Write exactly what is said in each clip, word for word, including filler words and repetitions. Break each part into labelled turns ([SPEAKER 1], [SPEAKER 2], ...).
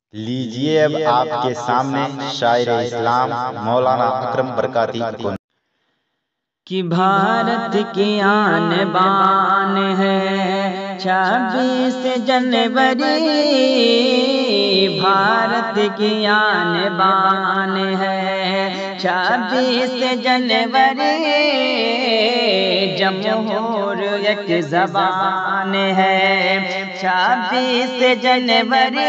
[SPEAKER 1] لیجئے اب آپ کے سامنے شاعر اسلام مولانا اکرم برکاتی کو
[SPEAKER 2] کہ بھارت کی آن بان ہے چھبیس جنوری، بھارت کی آن بان ہے چھبیس جنوری، جمہور یک زبان ہے چھبیس جنوری،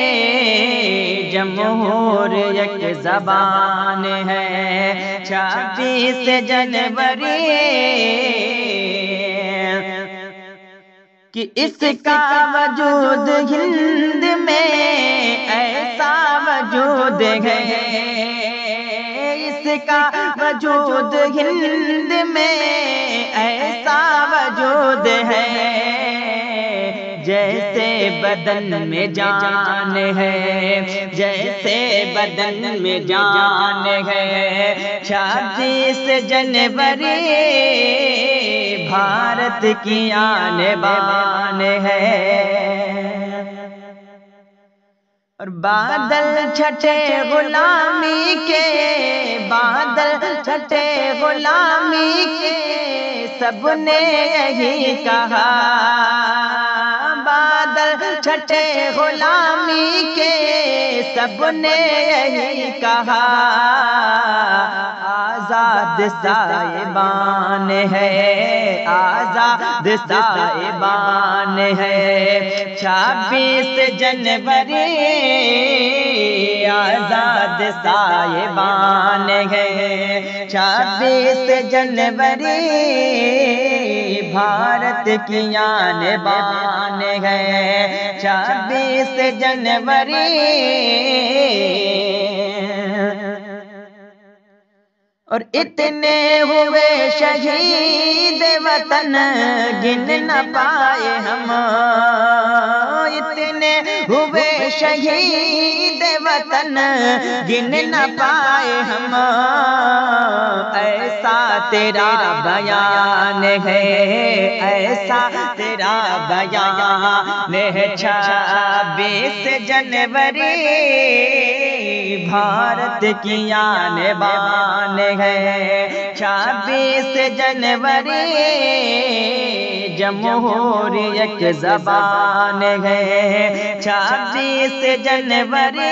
[SPEAKER 2] جمہور یک زبان ہے چھبیس جنوری، کہ اس کا وجود ہند میں ایسا وجود ہے، اس کا وجود ہند میں ایسا وجود ہے، جیسے بدن میں جان ہے، جیسے بدن میں جان ہے، چھبیس جنوری بھارت کی آن بان ہے۔ اور بادل چھٹے غلامی کے، بادل چھٹے غلامی کے، سب نے یہی کہا، بادل چھٹے غلامی کے، سب نے یہی کہا، آزاد صاحبان ہے، آزاد صاحبان ہے، چھبیس جنوری آزاد صاحبان ہے، چھبیس جنوری بھارت کی آن بان ہے، چھبیس جنوری اور اتنے ہوئے شہید وطن گن نہ پائے ہم، اتنے ہوئے شہید وطن گن نہ پائے ہم، ایسا تیرا بیان ہے، ایسا تیرا بیان ہے، چھبیس جنوری بھارت کی آن بان ہے، چھبیس جنوری جمہور یک زبان ہے، چھبیس جنوری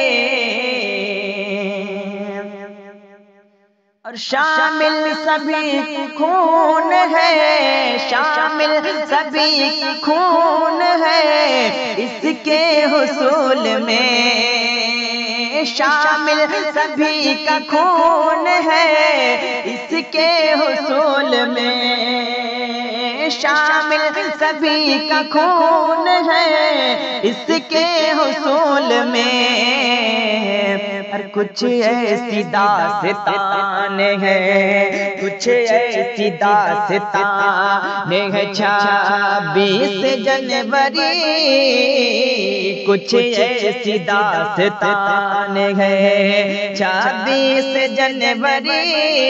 [SPEAKER 2] اور شامل سبھی خون ہے، شامل سبھی خون ہے اس کے حصول میں، شامل سبھی کا خون ہے اس کے حصول میں، شامل سبھی کا خون ہے اس کے حصول میں، پر کچھ ایسی داستان ہے، کچھ ایسی داستان ہے چھبیس جنوری، کچھ ایسی داستان ہے چھبیس جنوری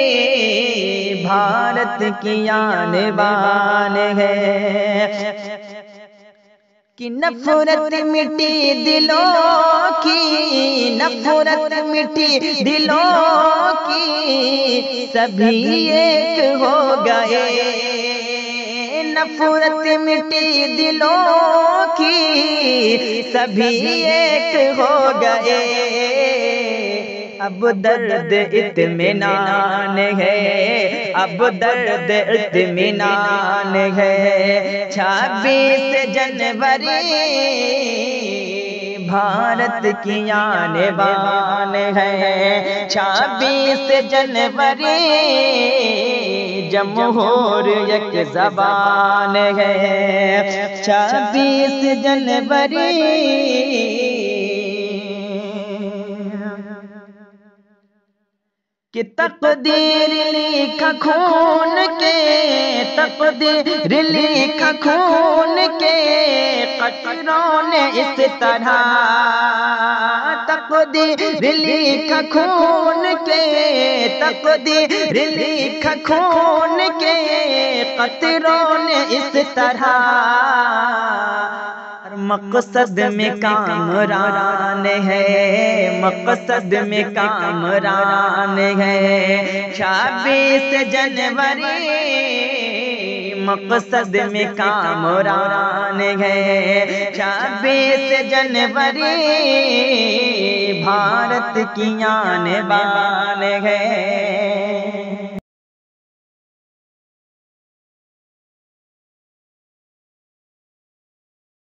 [SPEAKER 2] بھارت کی آن بان ہے، کہ نفرت مٹی دلوں کی، نفرت مٹی دلوں کی، سبھی ایک ہو گئے، نفرت مٹی دلوں کی، سبھی ایک ہو گئے، اب درد اطمینان ہے، اب درد اطمینان ہے، چھبیس جنوری بھارت کی آن بان ہے، چھبیس جنوری جمہور یک زبان ہے، چھبیس جنوری کہ تقدیر لکھا خون کے، تقدیر لکھا خون کے، قطروں نے اس طرح، تقدیر لکھا خون کے، تقدیر لکھا خون کے، قطروں نے اس طرح مقصد میں کامران ہے، مقصد میں کامران ہے، چھبیس جنوری مقصد میں کامران ہے، چھبیس جنوری بھارت کی آن بان ہے۔